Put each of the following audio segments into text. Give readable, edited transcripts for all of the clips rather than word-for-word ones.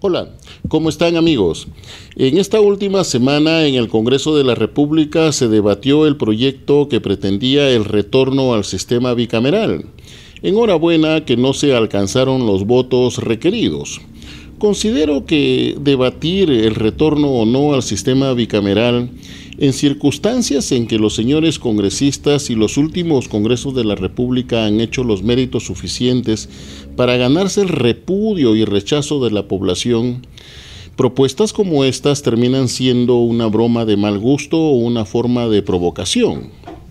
Hola, ¿cómo están amigos? En esta última semana en el Congreso de la República se debatió el proyecto que pretendía el retorno al sistema bicameral. Enhorabuena que no se alcanzaron los votos requeridos. Considero que debatir el retorno o no al sistema bicameral en circunstancias en que los señores congresistas y los últimos congresos de la República han hecho los méritos suficientes para ganarse el repudio y rechazo de la población, propuestas como estas terminan siendo una broma de mal gusto o una forma de provocación.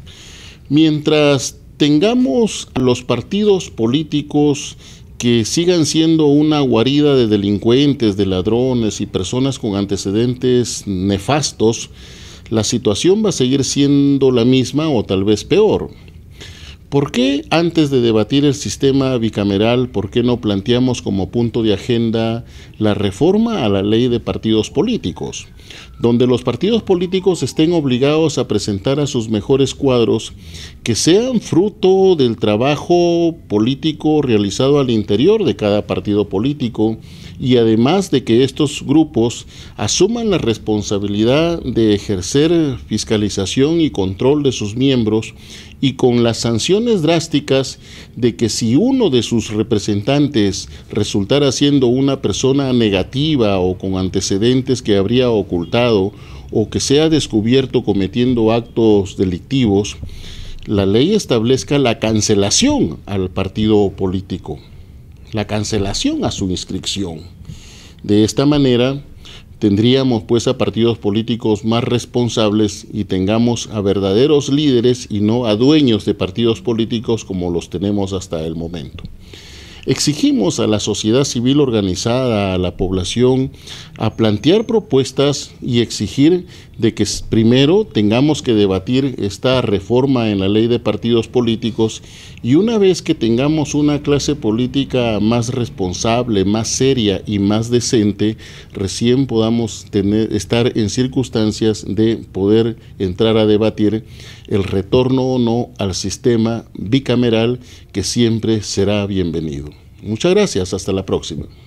Mientras tengamos los partidos políticos que sigan siendo una guarida de delincuentes, de ladrones y personas con antecedentes nefastos, la situación va a seguir siendo la misma o tal vez peor. ¿Por qué antes de debatir el sistema bicameral, por qué no planteamos como punto de agenda la reforma a la ley de partidos políticos, donde los partidos políticos estén obligados a presentar a sus mejores cuadros que sean fruto del trabajo político realizado al interior de cada partido político y además de que estos grupos asuman la responsabilidad de ejercer fiscalización y control de sus miembros y con las sanciones drásticas de que si uno de sus representantes resultara siendo una persona negativa o con antecedentes que habría ocultado o que sea descubierto cometiendo actos delictivos, la ley establezca la cancelación al partido político, la cancelación a su inscripción. De esta manera tendríamos pues a partidos políticos más responsables y tengamos a verdaderos líderes y no a dueños de partidos políticos como los tenemos hasta el momento. Exigimos a la sociedad civil organizada, a la población, a plantear propuestas y exigir de que primero tengamos que debatir esta reforma en la ley de partidos políticos y una vez que tengamos una clase política más responsable, más seria y más decente, recién podamos estar en circunstancias de poder entrar a debatir el retorno o no al sistema bicameral que siempre será bienvenido. Muchas gracias, hasta la próxima.